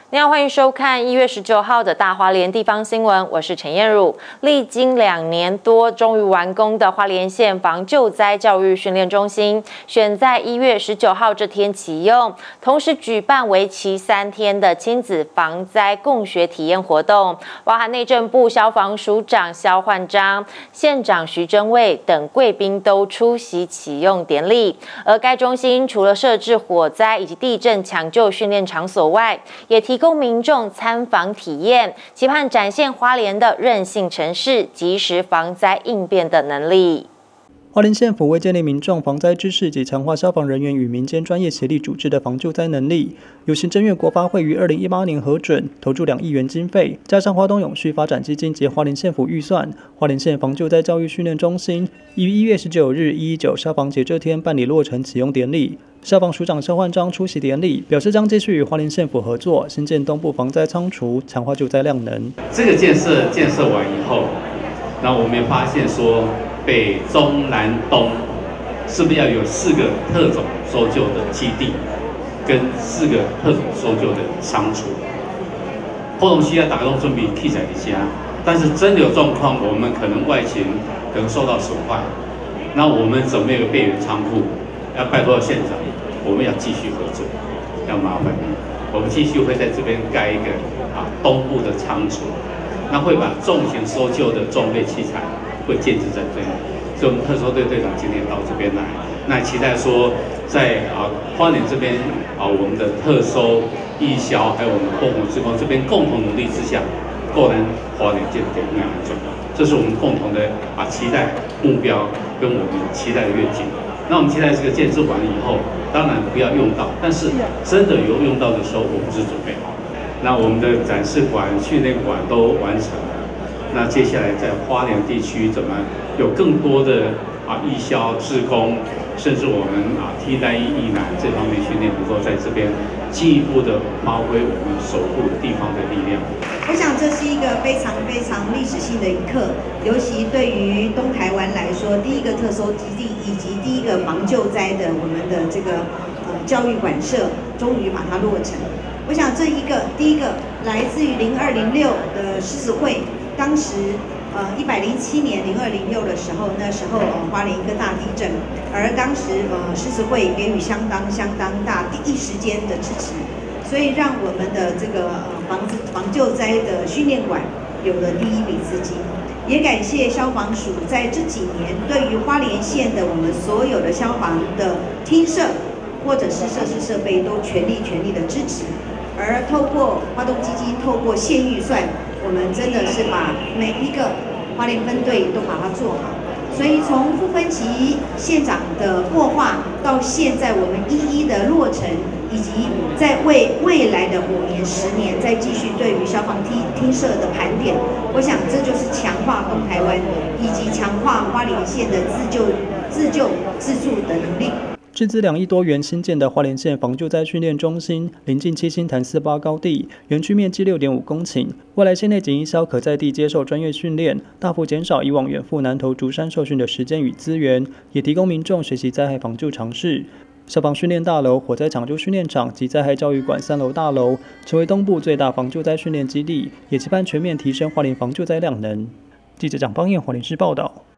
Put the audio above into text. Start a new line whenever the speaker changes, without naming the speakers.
您好，欢迎收看1月19号的大花莲地方新闻，我是陈燕汝。历经2年多，终于完工的花莲县防救灾教育训练中心，选在1月19号这天启用，同时举办为期3天的亲子防灾共学体验活动，包含内政部消防署长萧焕章、县长徐祯卫等贵宾都出席启用典礼。而该中心除了设置火灾以及地震抢救训练场所外，也提供民众参访体验，期盼展现花莲的韧性城市及时防灾应变的能力。
花莲县府为建立民众防灾知识及强化消防人员与民间专业协力组织的防救灾能力，由行政院国发会于2018年核准，投注2亿元经费，加上花东永续发展基金及花莲县府预算，花莲县防救灾教育训练中心于1月19日119消防节这天办理落成启用典礼。消防署长萧焕章出席典礼，表示将继续与花莲县府合作，新建东部防灾仓储，强化救灾量能。
这个建设完以后，那我们也发现说，北中南东是不是要有4个特种搜救的基地，跟4个特种搜救的仓储？活动需要打工准备器材的家，但是真的有状况，我们可能外勤可能受到损坏，那我们准备一个备援仓库，要拜托县长，我们要继续合作，要麻烦你，我们继续会在这边盖一个东部的仓储，那会把重型搜救的装备器材会建置在这里，所以我们特搜队队长今天到这边来，那期待说在花莲这边我们的特搜、义消还有我们共同职工这边共同努力之下，果然花莲建得越来越重要，这是我们共同的期待目标跟我们期待的愿景。那我们期待这个建设完了以后，当然不要用到，但是真的有用到的时候，我们是准备好。那我们的展示馆、训练馆都完成了。那接下来在花莲地区怎么有更多的义消、志工，甚至我们替代役男这方面训练，能够在这边进一步的发挥我们守护地方的力量。
我想这是一个非常历史性的一刻，尤其对于东台湾来说，第一个特搜基地以及第一个防救灾的我们的这个教育馆舍，终于把它落成。我想第一个来自于0206的狮子会，当时107年0206的时候，那时候花莲一个大地震，而当时狮子会给予相当大第一时间的支持。所以让我们的这个防救灾的训练馆有了第一笔资金，也感谢消防署在这几年对于花莲县的我们所有的消防的厅舍或者是设施设备都全力的支持，而透过花东基金，透过县预算，我们真的是把每一个花莲分队都把它做好。所以从不分级县长的擘画到现在我们一的落成，以及在未来的5年、10年再继续对于消防厅舍的盘点，我想这就是强化东台湾以及强化花莲县的自救自助的能力。
斥资2亿多元新建的花莲县防救灾训练中心，临近7星潭48高地，园区面积6.5公顷。未来县内警义消可在地接受专业训练，大幅减少以往远赴南投竹山受训的时间与资源，也提供民众学习灾害防救常识。消防训练大楼、火灾抢救训练场及灾害教育馆3楼大楼，成为东部最大防救灾训练基地，也期盼全面提升花莲防救灾量能。记者蒋邦彦花莲市报道。